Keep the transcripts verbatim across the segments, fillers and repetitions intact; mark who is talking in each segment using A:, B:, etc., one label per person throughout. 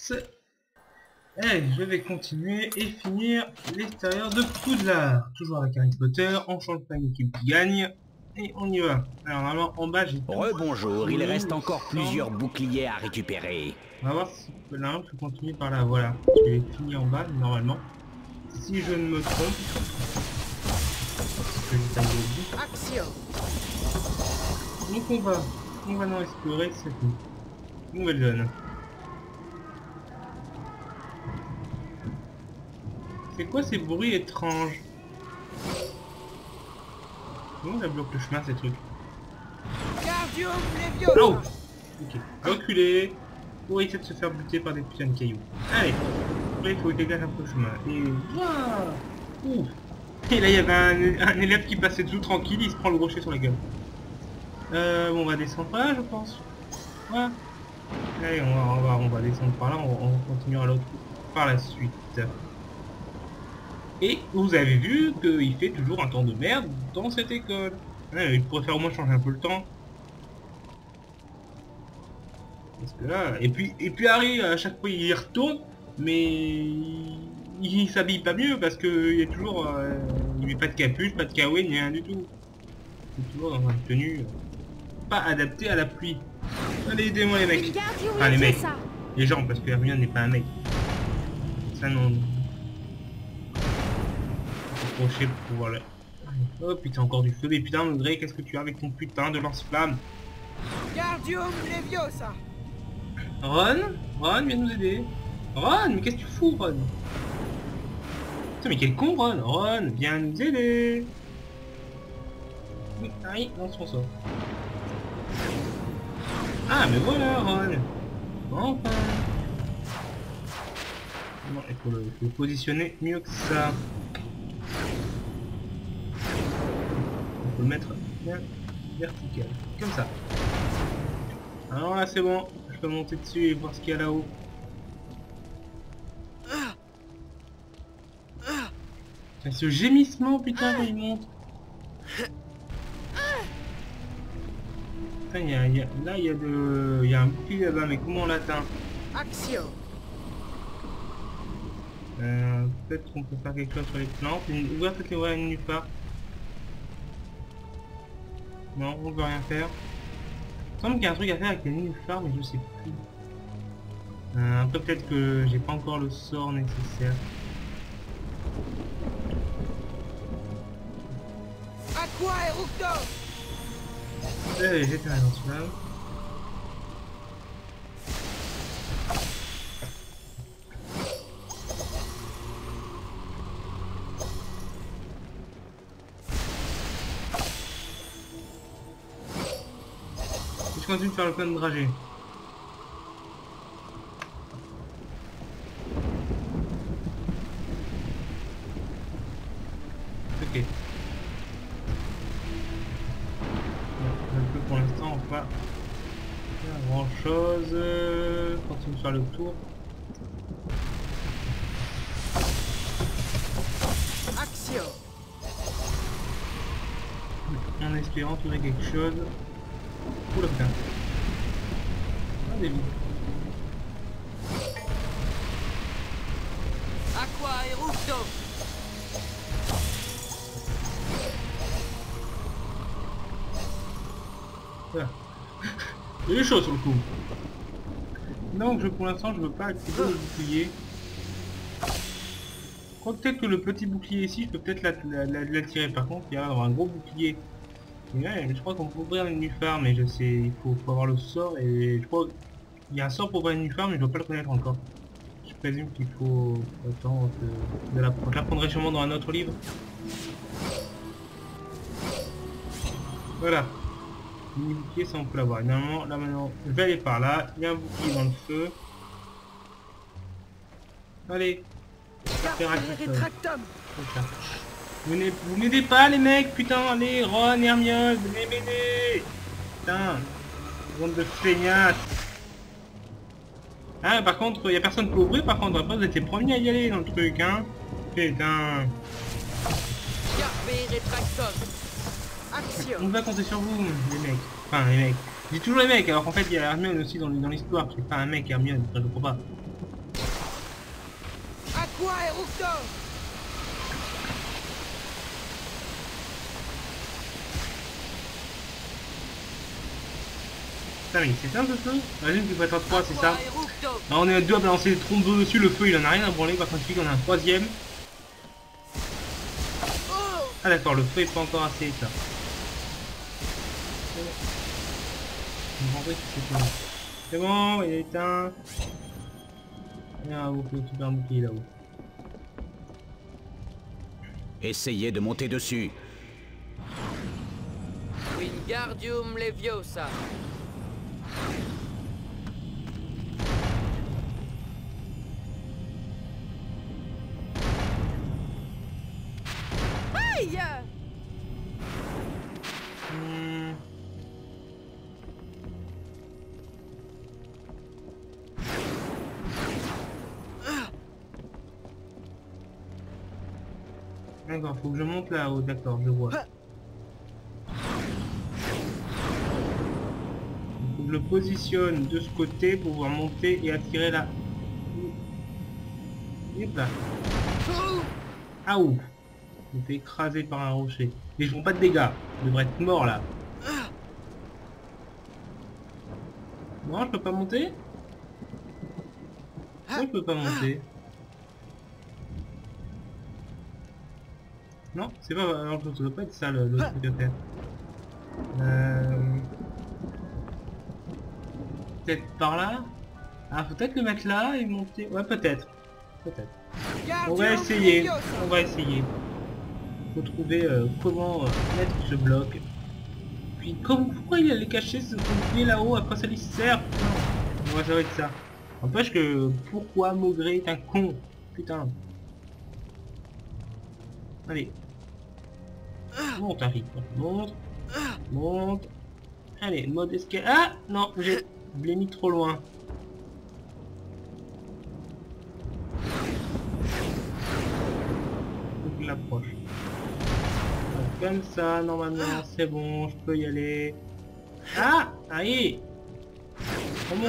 A: Allez, je vais continuer et finir l'extérieur de Poudlard. Toujours avec Harry Potter, on change pas une équipe qui gagne. Et on y va. Alors normalement en bas j'ai...
B: Rebonjour, il reste encore plusieurs boucliers à récupérer.
A: On va voir si là je continue par là, voilà. Je vais finir en bas normalement. Si je ne me trompe.
C: Action.
A: Donc on va. On va non explorer cette nouvelle zone. C'est quoi ces bruits étranges? Comment ça bloque le chemin ces trucs? Oh, ok, reculer pour éviter de se faire buter par des putains de cailloux. Allez, après il faut dégager un peu le chemin. Et wow. Ouf. Et là il y avait un, un élève qui passait tout tranquille, il se prend le rocher sur la gueule. Euh, bon, on va descendre par là je pense. Ouais. Allez, on va, on va, on va descendre par là, on, on continuera l'autre par la suite. Et vous avez vu qu'il fait toujours un temps de merde dans cette école. Ouais, il pourrait faire au moins changer un peu le temps. Parce que là, et puis, et puis Harry, à chaque fois il y retourne, mais il, il s'habille pas mieux parce que il est toujours, euh, il met pas de capuche, pas de kawaii, ni rien du tout. Il est toujours dans une tenue euh, pas adaptée à la pluie. Allez, aidez-moi les mecs. Enfin les mecs, les gens, parce que Hermione n'est pas un mec. Ça non. Approcher pour pouvoir le... Oh putain, encore du feu. Mais putain, André, qu'est-ce que tu as avec ton putain de lance-flamme?
C: Gardium Leviosa.
A: Ron, Ron, viens nous aider. Ron, mais qu'est-ce que tu fous, Ron? Putain, mais quel con, Ron. Ron, viens nous aider. Oui, Harry, lance son sort. Ah, mais voilà, Ron. Enfin. Non, il faut le, il faut le positionner mieux que ça. On peut le mettre bien vertical, comme ça. Alors là c'est bon, je peux monter dessus et voir ce qu'il y a là-haut. Ce gémissement putain quand il monte. Putain, y a, y a, là il y a de, il y a un bouclier là-bas, mais comment on l'atteint?
C: Action.
A: Euh, peut-être qu'on peut faire quelque chose sur les plantes. Une... Ouvrir peut-être les voies nulle part. Non, on ne peut rien faire. Il semble qu'il y a un truc à faire avec les nénuphars, mais je sais plus. Euh, après peut-être que j'ai pas encore le sort nécessaire.
C: Aqua Eructo.
A: Allez, j'étais un lance-flamme. Je continue de faire le plein de dragées. Ok. Un peu pour l'instant, on va pas faire grand chose. Continue de faire le tour.
C: Action.
A: En espérant trouver quelque chose. Oula putain. Ah des loups.
C: Aqua Eructo.
A: Voilà. Il est chaud sur le coup. Donc je, pour l'instant je veux pas activer le bouclier. Je crois peut-être que le petit bouclier ici je peux peut-être l'attirer. Par contre il y a un gros bouclier. Ouais, je crois qu'on peut ouvrir le nénuphar, mais je sais, il faut, faut avoir le sort et je crois qu'il y a un sort pour ouvrir le nénuphar, mais je dois pas le connaître encore. Je présume qu'il faut attendre que de la, je l'apprendrai sûrement dans un autre livre. Voilà. Le bouclier, ça on peut l'avoir. Normalement, là maintenant, je vais aller par là. Il y a un bouclier dans le feu. Allez.
C: Rétractum.
A: Vous m'aidez pas les mecs, putain, allez, Ron et Hermione, venez m'aider. Putain, bande de feignasses. Ah, par contre, il y a personne pour ouvrir, par contre, après vous êtes les premiers à y aller dans le truc, hein. Putain. On va compter sur vous, les mecs. Enfin, les mecs. Je dis toujours les mecs, alors qu'en fait, il y a Hermione aussi dans, dans l'histoire. C'est pas un mec, Hermione, je comprends pas.
C: Eructo.
A: Putain, mais c'est simple le feu. Imagine qu'il faut être à trois, c'est ça.
C: Aqua Eructo.
A: Là, on est à deux à balancer des trompes d'eau dessus, le feu il en a rien à branler, par contre, il suffit qu'on a un troisième.
C: Oh.
A: Ah d'accord, le feu est pas encore assez ça. C'est bon, il est éteint. Ah, vous pouvez occuper un bouclier là-haut.
B: Essayez de monter dessus.
C: Wingardium Leviosa. Aïe!
A: Hmm. D'accord, faut que je monte là-haut, d'accord, je vois. Faut que je le positionne de ce côté pour pouvoir monter et attirer là. Hop là. Ah ouf. Je me fais écraser par un rocher. Mais ils font pas de dégâts. Je devrais être mort là. Non, je peux pas monter. Non, je peux pas monter. Non, c'est pas... Alors, ça doit pas être ça le, le truc à faire. Euh... Peut-être par là. Ah, faut peut-être le mettre là et monter... Ouais, peut-être. Peut-être. On va essayer. On va essayer. Faut trouver euh, comment euh, mettre ce bloc. Puis, comme, pourquoi il allait cacher ce bouclier là-haut? Après, ça lui sert. Ouais, ça va être ça. N'empêche que... Pourquoi Maugré est un con? Putain. Allez. Monte, Harry. Monte. Monte. Allez, mode escalier. Ah non, je l'ai mis trop loin. Faut que je l'approche. Comme ça, normalement, c'est bon, je peux y aller. Ah, Harry. Remonte.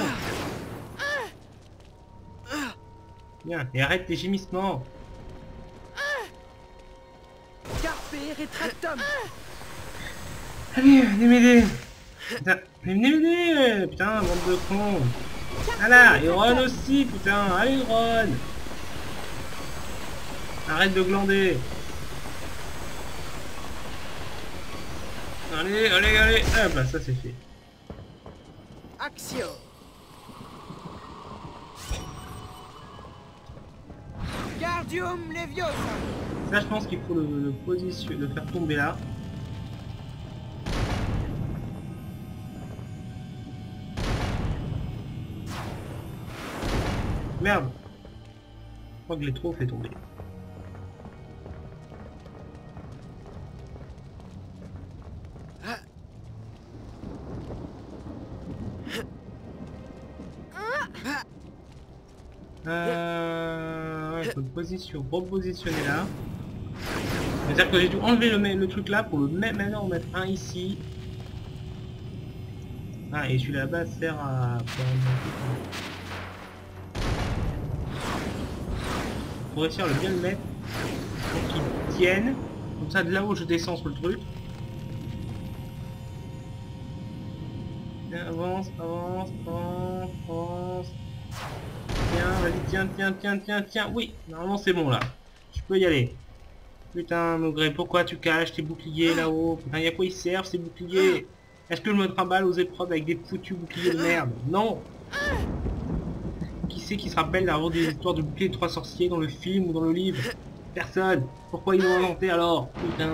A: Bien, et arrête tes gémissements.
C: Carpe Retractum.
A: Allez, venez m'aider. Putain, venez m'aider. Putain, bande de cons. Voilà, et Ron aussi, putain. Allez, Ron. Arrête de glander. Allez, allez, allez. Ah bah ça c'est fait.
C: Axio. Wingardium Leviosa.
A: Ça je pense qu'il faut le, le positionner, le faire tomber là. Merde. Je crois que je l'ai trop fait tomber. Euh... Ouais, faut le position, repositionner là. C'est-à-dire que j'ai dû enlever le, le truc là pour le mettre maintenant, en mettre un ici. Ah, et celui là-bas sert à... Faut réussir à le bien le mettre pour qu'il tienne. Comme ça, de là-haut, je descends sur le truc. Bien, avance, avance, avance, avance. Tiens, vas-y, tiens, tiens, tiens, tiens, tiens. Oui, normalement c'est bon là. Je peux y aller. Putain, Maugré, pourquoi tu caches tes boucliers là-haut? Putain, y'a quoi ils servent ces boucliers? Est-ce que je me trimballe aux épreuves avec des foutus boucliers de merde? Non. Qui c'est qui se rappelle d'avoir des histoires de boucliers de trois sorciers dans le film ou dans le livre? Personne. Pourquoi ils l'ont inventé alors? Putain.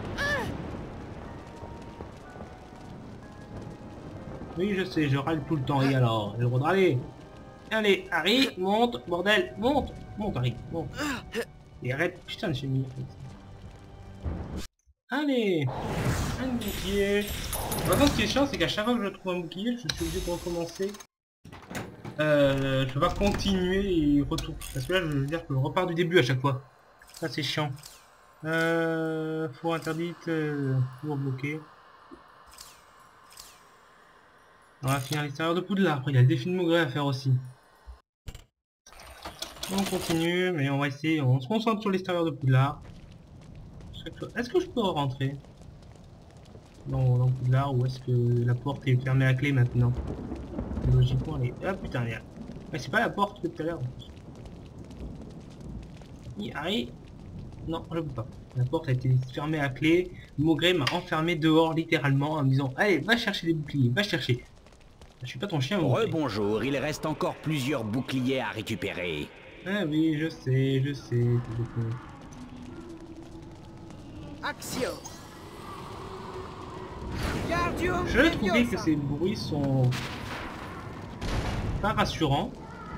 A: Oui, je sais, je râle tout le temps. Et alors, j'ai le droit de râler. Allez, Harry, monte, bordel, monte, monte, Harry, monte. Et arrête, putain, j'ai mis. Allez, un bouclier. Maintenant, ce qui est chiant, c'est qu'à chaque fois que je trouve un bouclier, je suis obligé de recommencer. Euh, je vais continuer et retour. Parce que là, je veux dire que je repars du début à chaque fois. Ça, c'est chiant. Euh, four interdite, euh, four bloqué. On va finir l'extérieur de Poudlard. Après, il y a le défi de Maugré à faire aussi. On continue, mais on va essayer, on se concentre sur l'extérieur de Poudlard. Est-ce que je peux rentrer dans, dans Poudlard ou est-ce que la porte est fermée à clé maintenant? Logiquement, elle est... Ah putain, il y a... Mais c'est pas la porte que tout à l'heure. Il arrive. Non, je peux pas. La porte a été fermée à clé. Maugré m'a enfermé dehors littéralement en me disant allez, va chercher des boucliers, va chercher. Je suis pas ton chien.
B: Rebonjour, il reste encore plusieurs boucliers à récupérer.
A: Ah oui, je sais, je sais.
C: Action. Gardium
A: Je trouvais
C: Leviosa.
A: que ces bruits sont pas rassurants.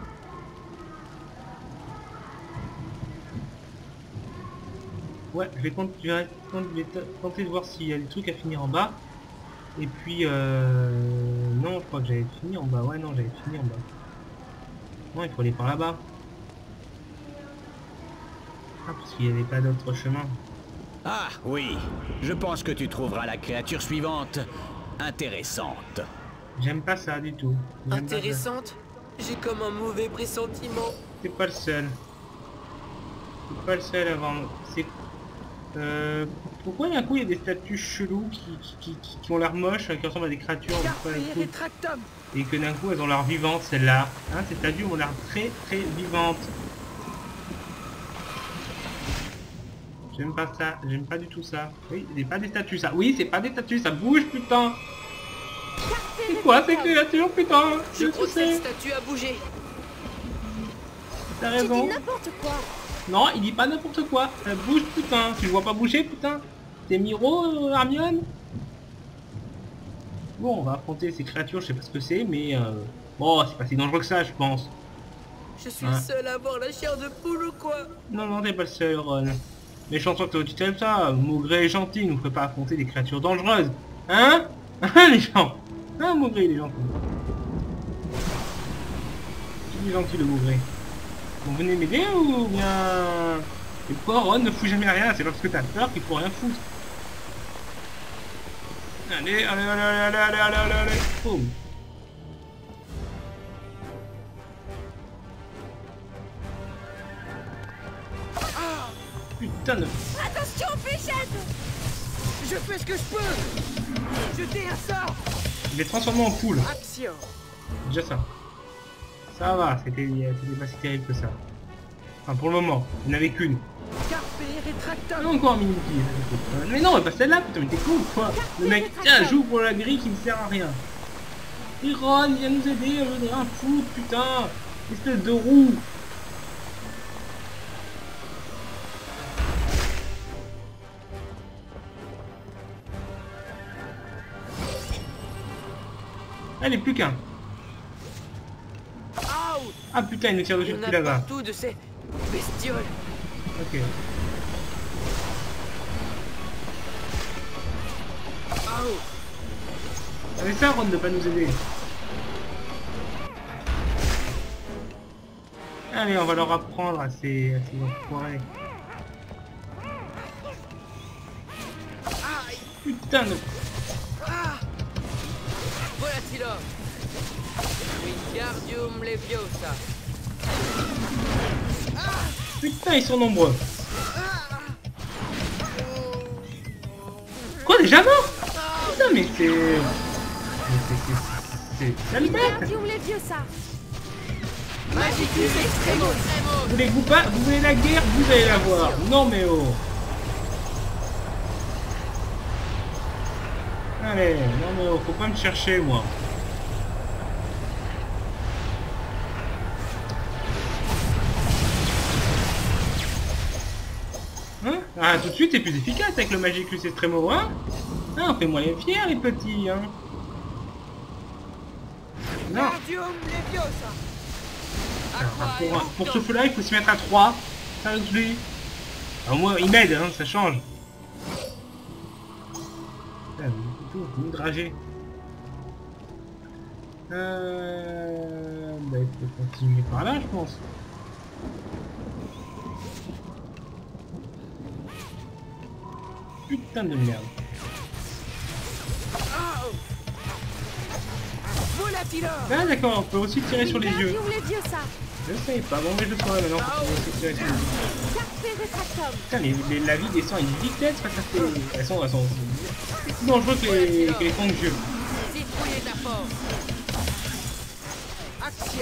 A: Ouais, je vais, tenter, je vais tenter de voir s'il y a des trucs à finir en bas. Et puis, euh... non, je crois que j'avais fini en bas. Ouais, non, j'avais fini en bas. Non, il faut aller par là-bas. Ah, parce qu'il n'y avait pas d'autre chemin.
B: Ah oui, je pense que tu trouveras la créature suivante intéressante.
A: J'aime pas ça du tout. J'aime pas ça.
C: Intéressante. J'ai comme un mauvais pressentiment.
A: C'est pas le seul. C'est pas le seul à avoir... C'est... Euh... Pourquoi d'un coup il y a des statues cheloues qui, qui, qui, qui ont l'air moches, qui ressemblent à des créatures
C: Carpe
A: pas
C: et Retractum.
A: et que d'un coup elles ont l'air vivantes celles-là. Hein, ces statues ont l'air très très vivantes. J'aime pas ça, j'aime pas du tout ça. Oui, c'est pas des statues ça. Oui, c'est pas des statues, ça bouge putain. C'est quoi ces créatures putain?
C: Je
A: Je
C: crois que
A: sais.
C: cette statue a bougé.
A: T'as
D: Tu dis
A: raison.
D: n'importe quoi.
A: Non, il dit pas n'importe quoi. Ça bouge putain. Tu le vois pas bouger putain? T'es Miro, euh, Hermione? Bon, on va affronter ces créatures, je sais pas ce que c'est, mais euh... bon, c'est pas si dangereux que ça, je pense.
C: Je suis
A: Hein.
C: le seul à avoir la chair de poule ou quoi?
A: Non, non, t'es pas le seul, Ron. Méchant-toi que tu t'aimes ça. Maugré est gentil, nous fait pas affronter des créatures dangereuses. Hein? Hein, les gens? Hein, Maugré, il est gentil. Il est gentil, le Maugré. Vous venez m'aider ou bien... Et pourquoi Ron ne fout jamais rien? C'est parce que t'as peur qu'il faut rien foutre. Allez, allez, allez, allez, allez, allez, allez, allez. Oh. Putain de...
D: Attention, fléchette.
C: Je fais ce que je peux. Jetez un sort.
A: Il est transformé en poule.
C: Action.
A: Déjà ça. Ça va, c'était pas si terrible que ça. Enfin pour le moment, il n'y en avait qu'une.
C: Carpe et
A: Ah,
C: Retractum.
A: encore un mini mais non, mais pas celle-là, putain, mais t'es con quoi. Le mec, tiens, joue pour la grille qui ne sert à rien. Et Ron, viens nous aider, on veut un fou, putain. Espèce de roue. Allez, plus qu'un.
C: Out.
A: Ah putain, il nous tire dessus
C: Il y en
A: depuis
C: a
A: là-bas.
C: partout de ces bestioles.
A: Ok.
C: Out.
A: C'est ça, Ron, de pas nous aider. Allez, on va leur apprendre à ces, à ces enfoirés.
C: Aïe.
A: Putain de...
C: Ah. Volatilo. Wingardium Leviosa.
A: Putain, ils sont nombreux. Quoi, déjà mort? Putain, mais c'est... Mais c'est... c'est... c'est... sale bête.
D: Gardium Leviosa.
C: Magicus Extremo.
A: Voulez-vous pas... Vous voulez la guerre? Vous allez la voir. Non, mais oh. Allez, non mais oh, faut pas me chercher, moi. Hein? Ah, tout de suite, c'est plus efficace avec le Magicus Extremo, hein? Ah, fais-moi les fiers, les petits, hein? Non,
C: Wingardium Leviosa.
A: ah, pour, pour ce feu-là, il faut se mettre à trois. Ça lui. Au moins, il m'aide, hein, ça change. Ah, tout, tout dragé. Euh... Bah, il faut continuer par là, je pense. Putain de merde.
C: Volatilo.
A: Ah d'accord, on peut aussi tirer sur les yeux.
D: Gardium Leviosa.
A: Je sais pas, bon mais je le saurai maintenant quand tu vas sectionner tout.
D: Carpe retractum.
A: Putain, les, les, la vie descend à une vitesse face à ces... Elles sont, elles sont... C'est plus dangereux que les, que les fonds de jeu.
C: Citrouiller ta force. Action.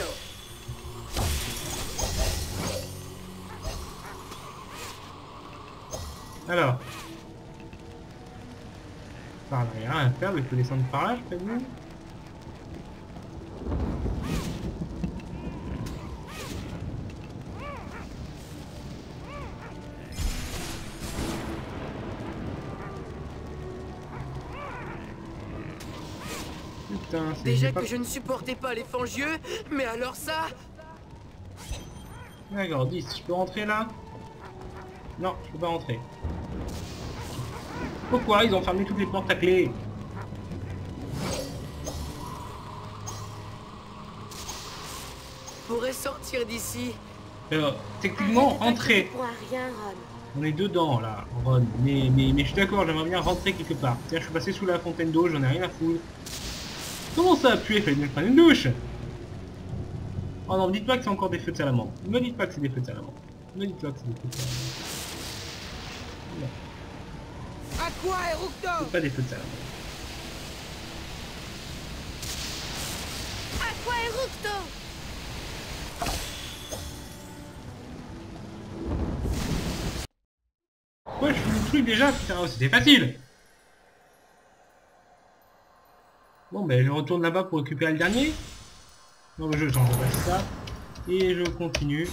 A: Alors. Par là, il n'y a rien à faire, il faut descendre par là, je présume. Putain, c'est...
C: Déjà
A: pas...
C: que je ne supportais pas les fangieux, mais alors ça...
A: D'accord, dix, je peux rentrer là? Non, je peux pas rentrer. Pourquoi ils ont fermé toutes les portes à clé?
C: Pourrais sortir d'ici.
A: Alors, techniquement, rentrer.
D: Tu pourras rien, Ron.
A: On est dedans là, Ron. Mais, mais, mais je suis d'accord, j'aimerais bien rentrer quelque part. Tiens, je suis passé sous la fontaine d'eau, j'en ai rien à foutre. Comment ça a pué? Fallait bien prendre une douche. Oh non, me dites pas que c'est encore des feux de salamandre. Ne me dites pas que c'est des feux de salamandre. Ne me dites pas que c'est des feux de salamandre. Non,
C: Aqua et Ructo.
A: c'est pas des feux de salamandre.
D: Aqua Eructo.
A: Ouais, je fais le truc déjà, putain, oh, c'était facile. Bon, ben je retourne là-bas pour récupérer le dernier. Non, le jeu, j'en passe ça. Et je continue.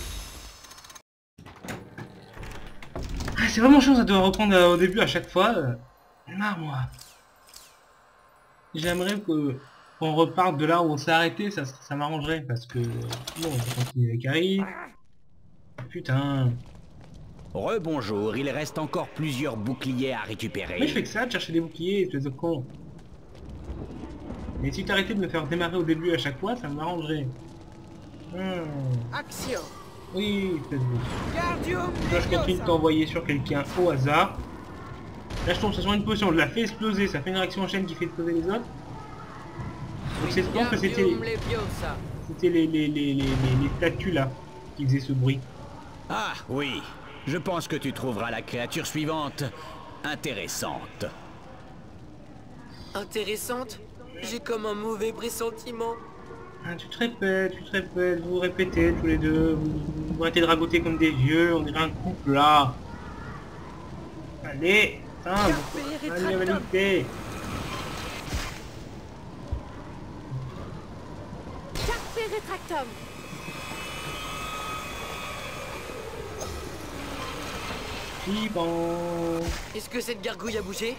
A: Ah, c'est vraiment chiant, ça doit reprendre euh, au début à chaque fois. Euh, marre, moi. J'aimerais que qu'on reparte de là où on s'est arrêté, ça, ça m'arrangerait, parce que... Bon, on va continuer avec Harry. Putain.
B: Rebonjour, il reste encore plusieurs boucliers à récupérer.
A: Mais je fais que ça, de chercher des boucliers, espèce de con. Mais si t'arrêtais de me faire démarrer au début à chaque fois, ça m'arrangerait. Hmm.
C: Action.
A: Oui, espèce de...
C: Gardium
A: Là, je continue de t'envoyer sur quelqu'un au hasard. Là, je tombe sur une potion, je la fais exploser, ça fait une réaction en chaîne qui fait exploser les autres. Donc c'est sûr que c'était c'était les, les, les, les, les, les statues là qui faisaient ce bruit.
B: Ah oui, je pense que tu trouveras la créature suivante intéressante.
C: Intéressante? J'ai comme un mauvais pressentiment.
A: Ah, tu te répètes, tu te répètes, vous vous répétez tous les deux, vous, vous arrêtez de ragoter comme des vieux, on dirait un couple là. Allez, putain, allez, validité.
D: Carpe retractum.
A: Bon.
C: Est-ce que cette gargouille a bougé?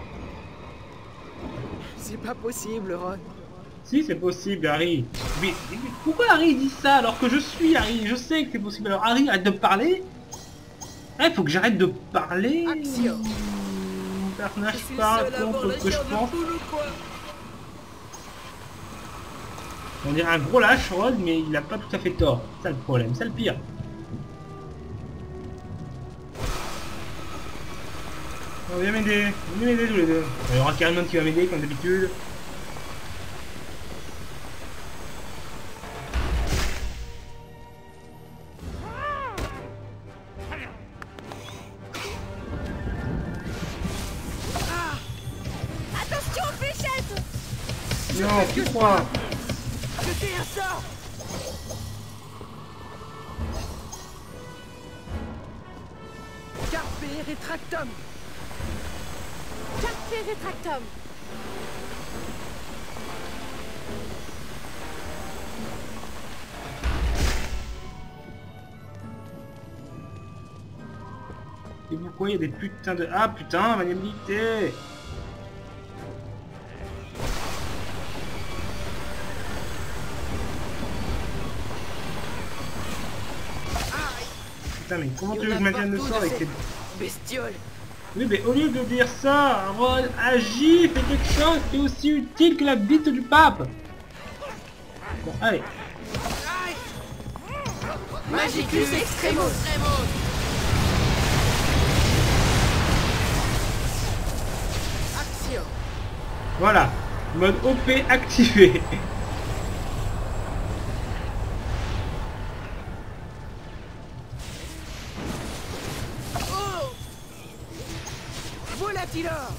C: C'est pas possible, Ron.
A: Si, c'est possible, Harry. Mais, mais pourquoi Harry dit ça alors que je suis Harry? Je sais que c'est possible. Alors Harry, arrête de parler. Ah, il faut que j'arrête de parler.
C: Action.
A: Mon personnage parle contre ce que je pense. On dirait un gros lâche, Rod, mais il a pas tout à fait tort. C'est ça le problème, c'est le pire. On vient m'aider, venez m'aider tous les deux. Il y aura Carmen qui va m'aider comme d'habitude.
D: Attention, fléchette.
A: Non, tu crois?
C: Je tire ça. Carpe retractum.
D: Carpe retractum.
A: Et pourquoi il y a des putains de... Ah putain, maniabilité. Putain, mais comment tu veux que je maintienne le sort avec ces...
C: bestiole.
A: Oui, mais au lieu de dire ça, Ron, agis, fais quelque chose qui est aussi utile que la bite du pape. Bon, allez.
C: Magicus extremos. Action.
A: Voilà, mode O P activé.
C: Tyler.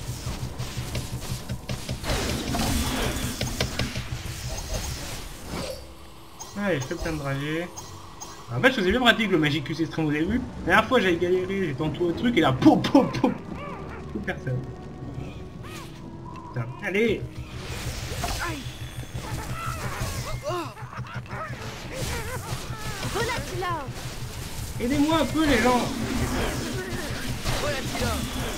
A: Allez, je fais plein de dragées. En fait, je faisais bien pratique le Magicus Extreme au début. La dernière fois, j'avais galéré, j'étais entouré de trucs et là, pom pom pom. Plus personne. Putain, allez.
C: Aïe. Oh.
D: Volatila.
A: Aidez-moi un peu, les gens.
C: Voilà Tyler.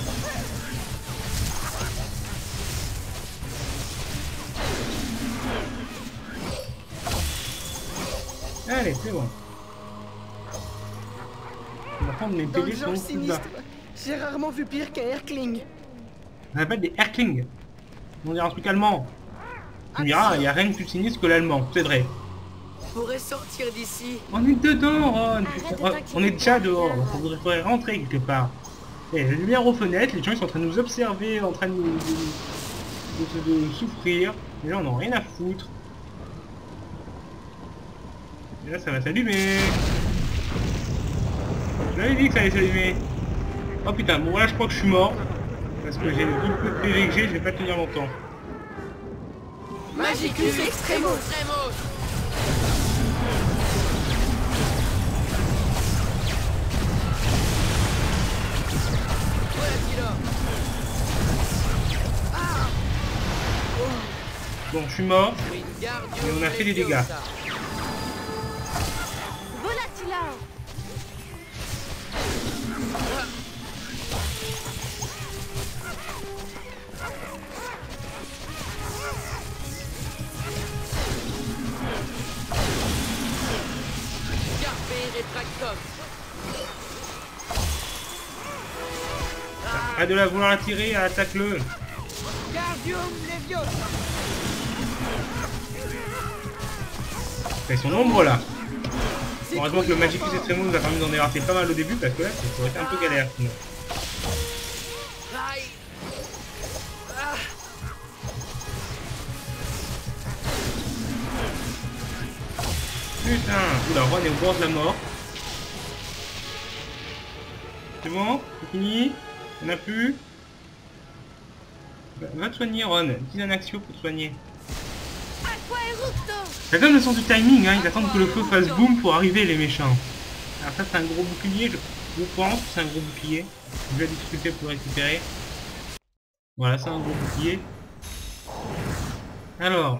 A: Allez, c'est bon. On va prendre mes
C: Dans le
A: P D sont
C: genre
A: plus bas.
C: sinistre, j'ai rarement vu pire qu'un Erkling.
A: On appelle des Erkling. On dirait un truc allemand. Tu me diras, il n'y a rien de plus sinistre que l'allemand, c'est vrai.
C: On pourrait sortir d'ici.
A: On est dedans, Ron.
D: Arrête de
A: On-
D: t'inquiéter
A: On est déjà
D: pour
A: dehors,
D: rien.
A: donc on voudrait faudrait rentrer quelque part. Et la lumière aux fenêtres, les gens ils sont en train de nous observer, en train de, nous- de, de- de souffrir. Les gens n'ont rien à foutre. Et là ça va s'allumer. Je l'avais dit que ça allait s'allumer. Oh putain, bon là je crois que je suis mort. Parce que j'ai le peu de P V que j'ai, je vais pas tenir longtemps.
C: Magicus Extremos. Voilà Tyler. Ah.
A: Bon, je suis mort.
C: Wingardium
A: Et on a fait des dégâts.
C: Leviosa.
D: Volatila.
C: Carpe Retractum.
A: Arrête de la vouloir attirer, attaque-le.
C: Wingardium Leviosa.
A: Ils sont nombreux là. Heureusement que le Magicus Extremo nous a permis d'en débarrasser pas mal au début parce que là ça aurait été un peu galère sinon.
C: Aïe. Ah.
A: Putain. Oula, Ron est au bord de la mort. C'est bon? C'est fini? On a plus? Va, va te soigner Ron. Utilise un Axio pour te soigner.
D: Aqua Eructo.
A: T'as quand même le sens du timing, hein. Ils attendent que le feu fasse boum pour arriver les méchants. Alors ça c'est un gros bouclier, je, je pense que c'est un gros bouclier. Je vais discuter pour le récupérer. Voilà, c'est un gros bouclier. Alors.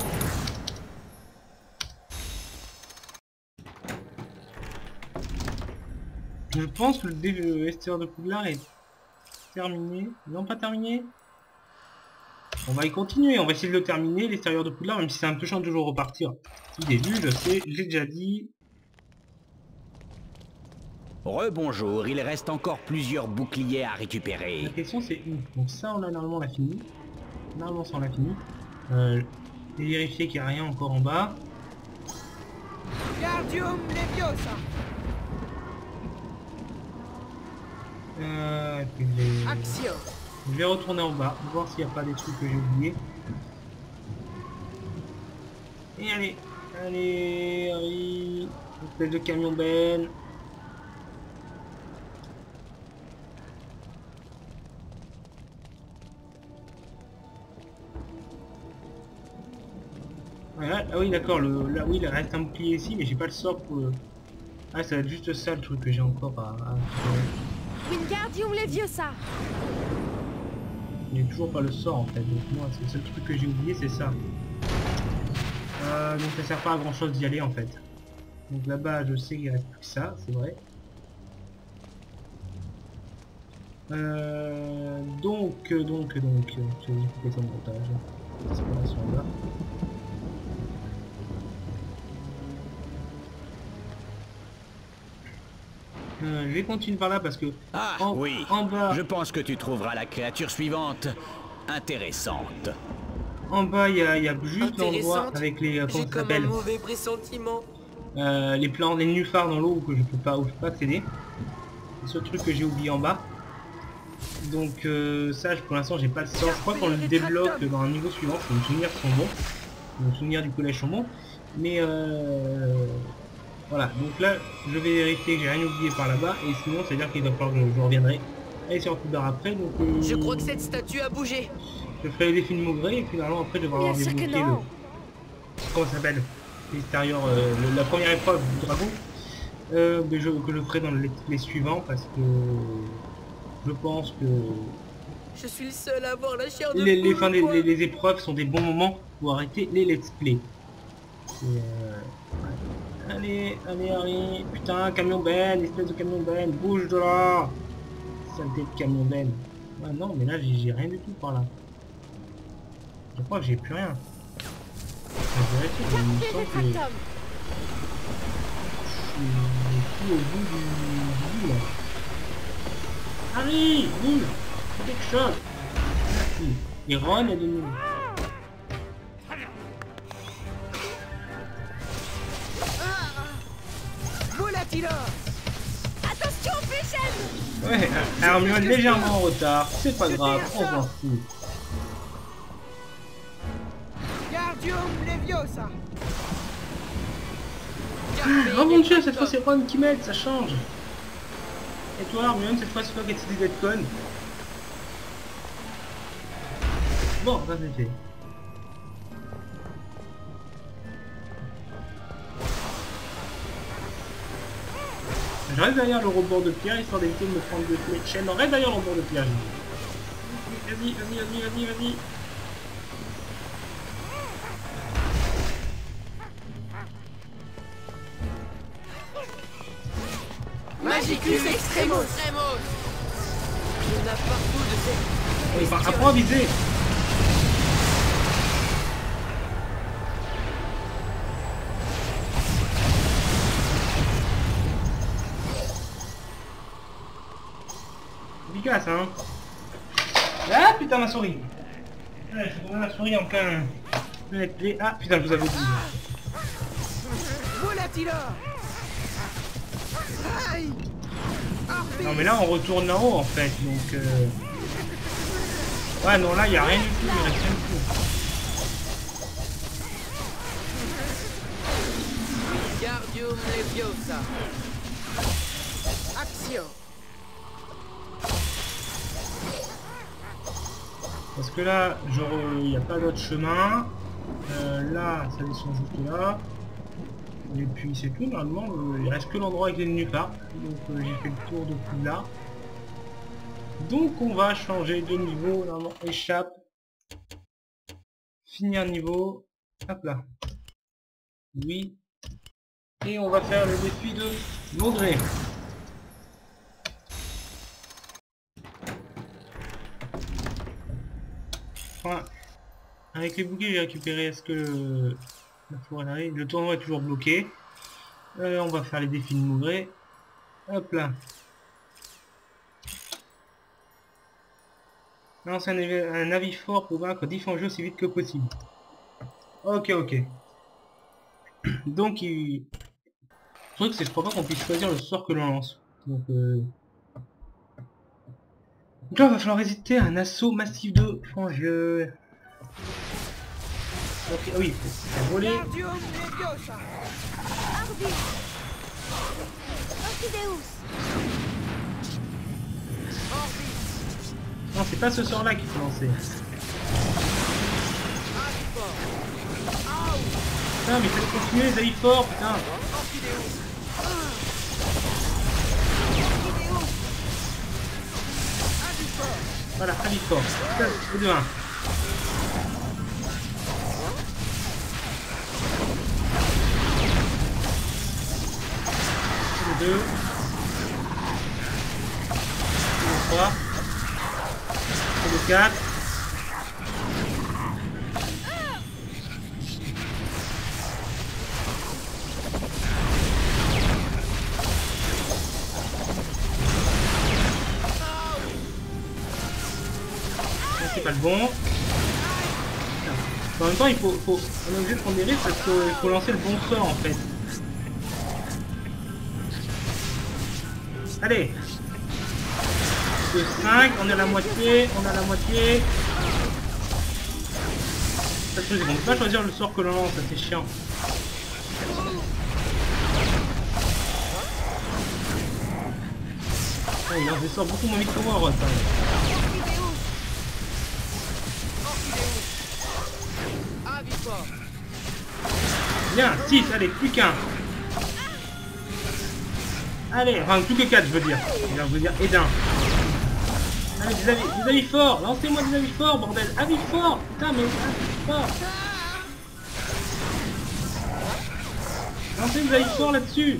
A: Je pense que le dé de extérieur de Poudlard est terminé. Non, pas terminé. On va y continuer, on va essayer de le terminer, l'extérieur de Poudlard, même si c'est un peu chiant de toujours repartir. Du début, je sais, j'ai déjà dit.
B: Rebonjour, il reste encore plusieurs boucliers à récupérer.
A: La question c'est où? Donc ça on a normalement l'a fini. Normalement ça on l'a fini. Euh, je vais vérifier qu'il n'y a rien encore en bas.
C: Wingardium Leviosa.
A: Euh, et puis je vais...
C: Action.
A: je vais retourner en bas, voir s'il n'y a pas des trucs que j'ai oubliés. Et allez, allez, allez, espèce de camion Ben. Voilà, ah oui d'accord, le là oui il reste un bouclier ici mais j'ai pas le sort pour le... Ah ça va être juste ça le truc que j'ai encore à... à...
D: Wingardium Leviosa.
A: J'ai toujours pas le sort en fait, donc moi c'est le seul truc que j'ai oublié c'est ça. Euh, donc ça sert pas à grand chose d'y aller en fait. Donc là-bas je sais qu'il reste plus que ça, c'est vrai. Euh, donc, donc, donc, j'ai coupé son montage. Exploration là. Euh, je vais continuer par là parce que
B: Ah
A: en,
B: oui,
A: en bas,
B: je pense que tu trouveras la créature suivante intéressante.
A: en bas il y a, y a juste l'endroit
C: Intéressante.
A: avec les, euh, comment
C: J'ai
A: ça
C: comme un
A: s'appelle,
C: mauvais pressentiment.
A: euh, les plans, les nénuphars dans l'eau que je peux pas, où je peux pas accéder. C'est ce truc que j'ai oublié en bas. Donc euh, ça, je- pour l'instant, j'ai pas le sort. Je crois qu'on le débloque dans un niveau suivant. Si mes souvenirs sont bons, mes souvenirs du collège sont bons. Mais euh, voilà. Donc là, je vais vérifier que j'ai rien oublié par là-bas. Et sinon, c'est à dire qu'il va falloir que je, je reviendrai aller sur Poudlard après, donc... Euh,
C: Je crois que cette statue a bougé.
A: je ferai les défis de Maugré et finalement après je devrais avoir
D: Bien sûr que
A: débloqué le...
D: non.
A: Comment ça s'appelle? L'extérieur, euh, le- la première épreuve du dragon. Euh, mais je, que je ferai dans les, les suivants parce que... Je pense que...
C: Je suis le seul à avoir la chair de
A: Les, les,
C: poule,
A: enfin, les,
C: quoi.
A: les- les épreuves sont des bons moments pour arrêter les let's play. Et, euh, ouais. Allez, allez, Harry. Putain, camion Ben, espèce de camion Ben, bouge de là. Saleté de camion Ben. Ah non, mais là, j'ai j'ai rien du tout par là. Je crois que j'ai plus rien. Je vais vérifier, mais il me
D: Capturez
A: semble que
D: Réfractum.
A: je suis tout au bout du, du bout, là. Harry, bouge, fais quelque chose. Merci. Et Ron est de nouveau.
C: Volatilor.
D: Attention, Fichel.
A: Ouais, Hermione légèrement en retard, c'est pas grave, on s'en fout.
C: Gardium Leviosa.
A: Oh mon dieu, cette fois c'est Ron qui m'aide, ça change. Et toi Hermione, cette fois c'est toi qui as décidé d'être conne. Bon, ça c'est fait. Je reste derrière le rebord de pierre histoire d'éviter de me prendre de fléchettes. Non, reste derrière le rebord de pierre. Vas-y, vas-y, vas-y, vas-y, vas-y.
C: Magicus Extremos. Il y en a partout de ces...
A: Oui, bah, apprends à viser. Efficace, hein. Ah putain, ma souris. Ouais, je trouve ma souris en plein... plein clé. Ah putain, je vous avais dit.
C: Volatilor. Aïe.
A: Non mais là on retourne en haut en fait, donc... Euh... Ouais non, là il n'y a rien du tout, il reste rien du tout.
C: Gardium Leviosa. Action.
A: Parce que là, il n'y a pas d'autre chemin. Euh, là, ça descend juste là. Et puis c'est tout, normalement, euh, il reste que l'endroit avec les nucards. Donc euh, j'ai fait le tour de tout là. Donc on va changer de niveau, normalement, échappe. Finir niveau. Hop là. Oui. Et on va faire le défi de Maugré. Enfin, avec les bouquets, j'ai récupéré, est-ce que le... la forêt arrive, le tournoi est toujours bloqué. Euh, on va faire les défis de Maugré. Hop là. Lance un, un avis fort pour vaincre différents jeux aussi vite que possible. Ok, ok. Donc, il... le truc, c'est que je crois pas qu'on puisse choisir le sort que l'on lance. Donc, euh... Donc là, il va falloir résister à un assaut massif de fangieux. Ok, ah oui, c'est volé.
C: Gardium Leviosa.
D: Arbis. Orchideus.
C: Orbis.
A: Non, c'est pas ce sort-là qu'il faut lancer.
C: Avifort.
A: Putain, mais faites continuer les avis forts, putain.
C: Orchideus. Avifort.
A: Voilà, avis fort. C'est de un. C'est de deux. C'est de trois. C'est de quatre. C'est pas le bon. En même temps, il faut, faut, on est obligé de prendre des risques parce qu'il faut lancer le bon sort en fait. Allez. De cinq, on est à la moitié, on est à la moitié. Ça, c'est bon, on peut pas choisir le sort que l'on lance, ça c'est chiant. Oh, il lance des sorts beaucoup moins vite que moi, Ron.
D: Orchidéo.
C: Orchidéo. Ah, vite fort.
A: Bien, six, allez, plus qu'un. Allez, enfin plus que quatre, je veux dire. Je veux dire, et d'un. Allez, des avis, des avis forts. Lancez-moi des avis forts, bordel. Avis forts. Putain, mais avis forts. Lancez des avis forts là-dessus.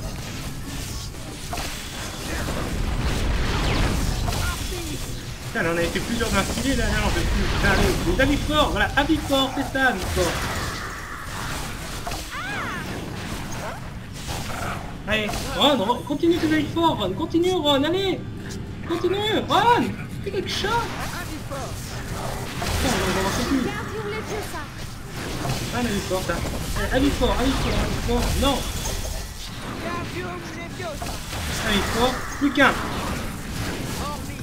A: Putain, là, on avait fait plusieurs d'infilés, là, là, on fait plus. Putain, allez, des avis forts. Voilà, avis forts, c'est ça, avis forts. Allez, Ron, Ron, continue tes avis forts, Ron. Continue, Ron, allez. Continue, Ron. Fais quelque chose.
C: Ah, vite fort.
A: Putain, on va voir ça plus.
D: Gardium Leviosa.
A: Ah, avis fort, ça. Allez, avis fort, avis fort, avis fort. Non.
C: Gardium Leviosa.
A: Avis fort, plus qu'un.
C: Orbi.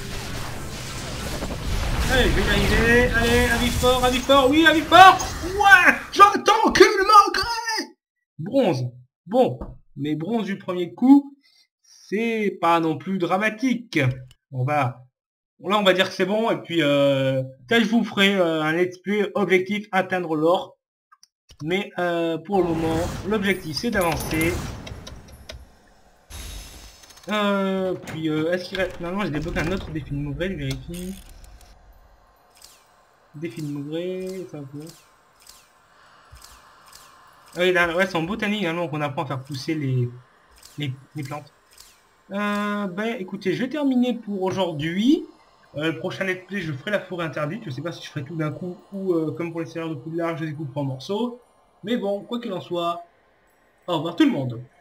A: Allez, je vais y arriver. Allez, avis fort, avis fort. Oui, avis fort. Ouais, j'entends que le magret. Bronze. Bon, mais bronze du premier coup, c'est pas non plus dramatique. On va, là, on va dire que c'est bon. Et puis, euh, peut-être je vous ferai euh, un let's play objectif atteindre l'or. Mais euh, pour le moment, l'objectif c'est d'avancer. Euh, puis, euh, est-ce qu'il reste... Normalement, j'ai débloqué un autre défi de Mauvrais, je vérifie. Défi de Mauvrais, ça va. Ah oui, là, ouais, c'est en botanique, finalement, qu'on apprend à faire pousser les, les, les plantes. Euh, ben, écoutez, je vais terminer pour aujourd'hui. Euh, le prochain let's play, je ferai la forêt interdite. Je sais pas si je ferai tout d'un coup ou, euh, comme pour les seigneurs de Poudlard, je découpe en morceaux. Mais bon, quoi qu'il en soit, au revoir tout le monde.